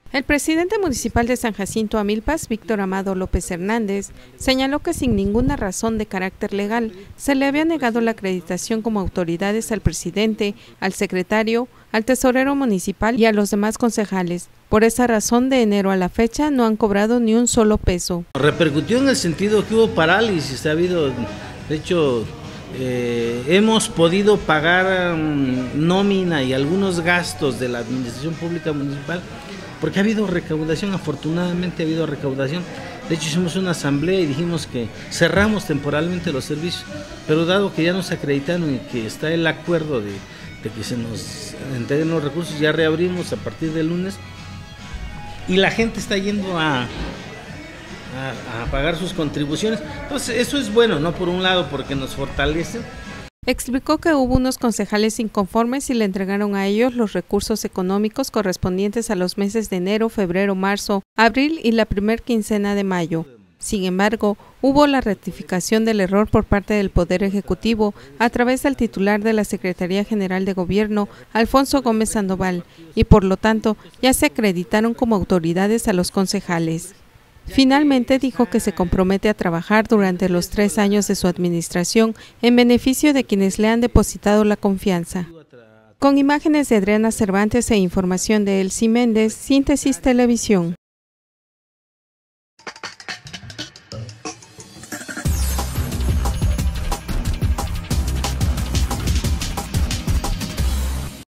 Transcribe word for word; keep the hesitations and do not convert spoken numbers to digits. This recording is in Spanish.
El presidente municipal de San Jacinto Amilpas, Víctor Amado López Hernández, señaló que sin ninguna razón de carácter legal se le había negado la acreditación como autoridades al presidente, al secretario, al tesorero municipal y a los demás concejales. Por esa razón, de enero a la fecha no han cobrado ni un solo peso. Repercutió en el sentido que hubo parálisis, ha habido, de hecho, eh, hemos podido pagar um, nómina y algunos gastos de la administración pública municipal porque ha habido recaudación, afortunadamente ha habido recaudación. De hecho hicimos una asamblea y dijimos que cerramos temporalmente los servicios, pero dado que ya nos acreditaron y que está el acuerdo de, de que se nos entreguen los recursos, ya reabrimos a partir del lunes y la gente está yendo a, a, a pagar sus contribuciones. Entonces eso es bueno, ¿no? Por un lado porque nos fortalece. Explicó que hubo unos concejales inconformes y le entregaron a ellos los recursos económicos correspondientes a los meses de enero, febrero, marzo, abril y la primer quincena de mayo. Sin embargo, hubo la rectificación del error por parte del Poder Ejecutivo a través del titular de la Secretaría General de Gobierno, Alfonso Gómez Sandoval, y por lo tanto ya se acreditaron como autoridades a los concejales. Finalmente dijo que se compromete a trabajar durante los tres años de su administración en beneficio de quienes le han depositado la confianza. Con imágenes de Adriana Cervantes e información de Elsie Méndez, Síntesis Televisión.